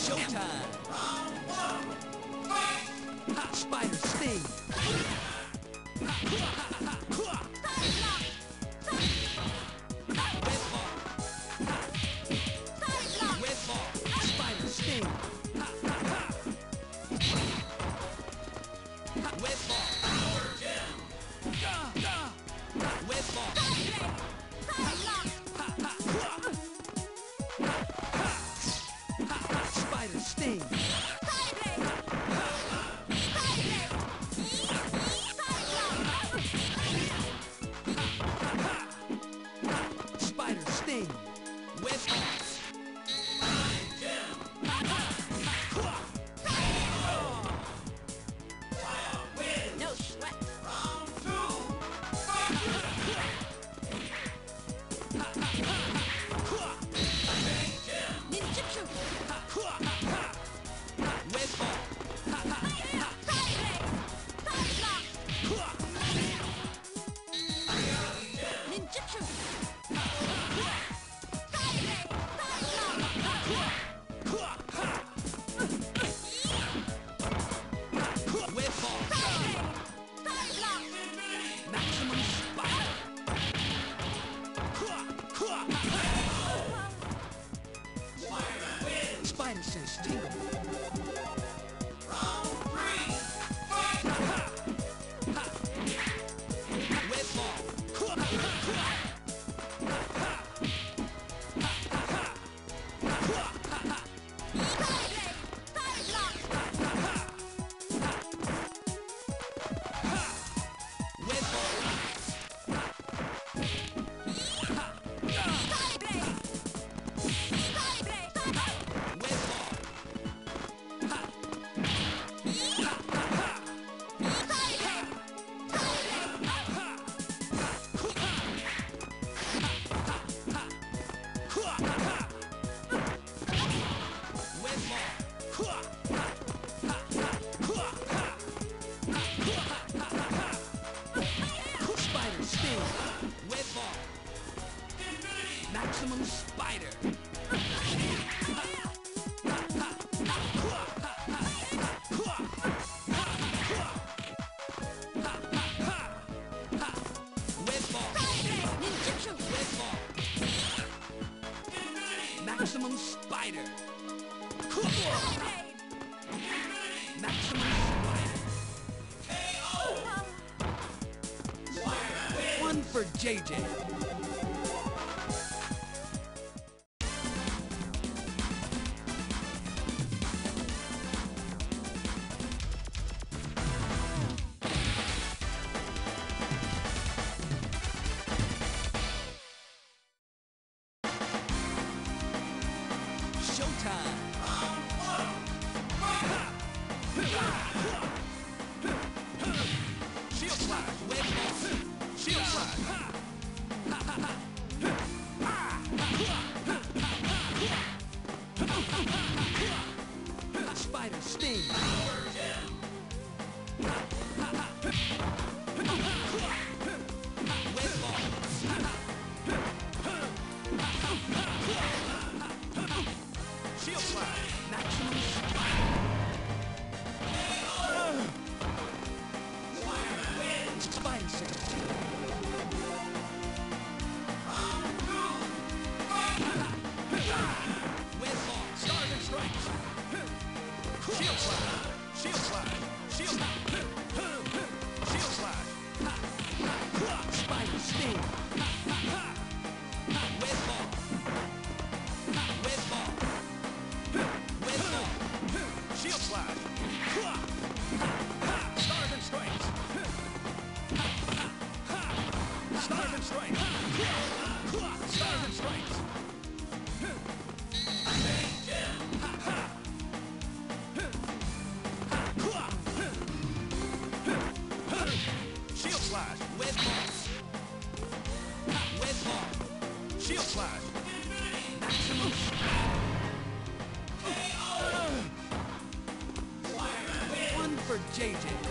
Showtime! Spider Sting! Spider Sting! Spider Sting! Spider Sting! No sweat. Maximum Spider! Spider sense tingle! Spider Sting! Maximum Spider! Maximum Spider! Maximum Spider! One for JJ! Showtime! Shield slash! Shield slash! Spider Sting! Shield slash! Maximum Spider! Spider sense tingle! Stars and strikes! Shield slash! Shield slash! Shield slash! Shield slash! Spider Sting! Shield slash! Stars and strikes! Stars and strikes! Stars and strikes! Shield slash! Shield slash! Maximum One for JJ!